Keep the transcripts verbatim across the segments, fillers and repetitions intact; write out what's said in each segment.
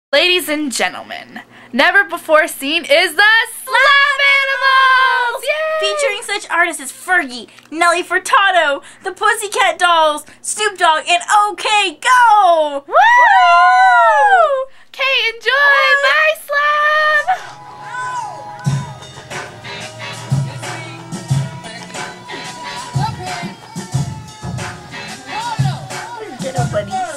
Ladies and gentlemen, never before seen is the Slab Animals! Yay! Featuring such artists as Fergie, Nelly Furtado, the Pussycat Dolls, Snoop Dogg, and OK Go! Woo! Okay, enjoy! Bye, Slab! Little buddies.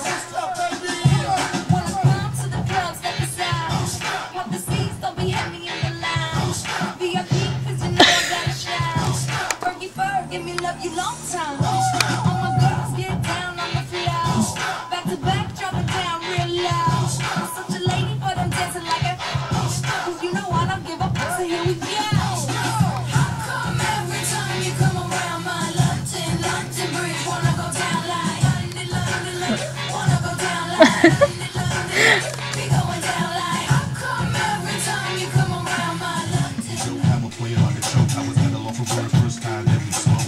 Give me love you long time. All my girls get down on the floor. Back to back, drop it down real loud. I'm such a lady, but I'm dancing like a. Cause you know I don't give up, so here we go. How come every time you come around my London, London Bridge, wanna go down like London, London, London, wanna go down like London, London, be going down like. How come every time you come around my London? Don't have a player like a choke. I was at a law for the first time that we spoke.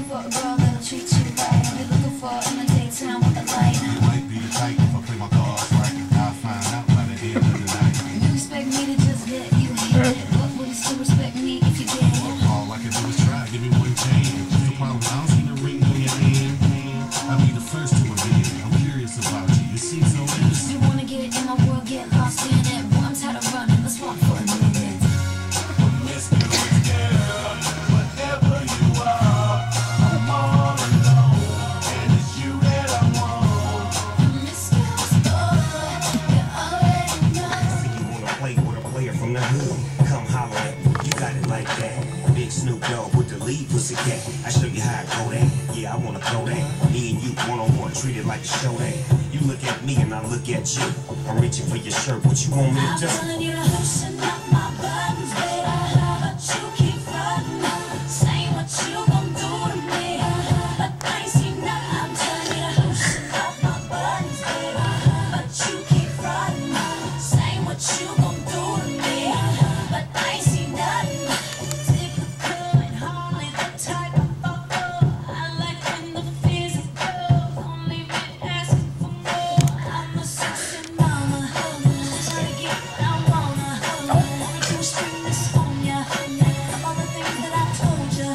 Treat you right. You're looking for in the daytime with the light. You might be the type if I play my cards right. I'll find out by the end of the night. You expect me to just let you hit it, but would you still respect me if you did it? All I can do is try. Give me one chance. The problem, I don't see the ring on your hand. I'll be the first to admit it. I'm curious about you. You seem so innocent. You wanna get in my world, get lost in it. Boy, I'm tired of running. Let's walk for a minute. Miss me, girl. Whatever you are, I'm all alone. And it's you that I want. Miss Girl's you already know. You wanna play with a player from the hood? Come holler at me, you got it like that. Big Snoop Dogg with the lead pussycat. I show you how I go that. Yeah, I wanna throw that. Me and you one on one, treat it like a show that. You look at me and I look at you. I'm reaching for your shirt. What you want me to I'm do? telling you to loosen up my buttons, baby. But you keep running, saying what you gon' do to me. But I ain't seen nothing. I'm telling you to loosen up my buttons, baby. But you keep running, saying what you gon' do to me. But I ain't seen nothing. Typical and hardly the type of fucker I like when the physical. Don't leave me asking for more. I'm a sexy mama, trying to get what I wanna. Wanna do is spring this on ya. All the things that I told ya.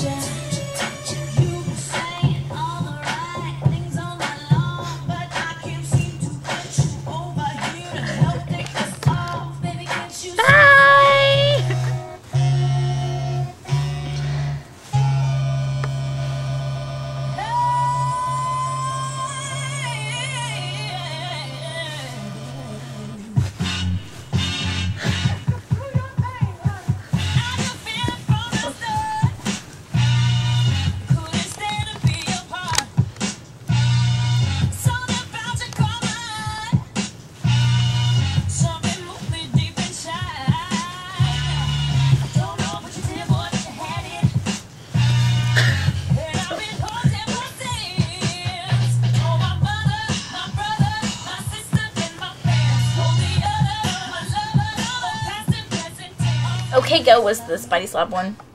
You been saying all the right things all night long, but I can't seem to get you over here to help take this off. Baby, can't you see? Bye! OK Go was the Spidey Slab one.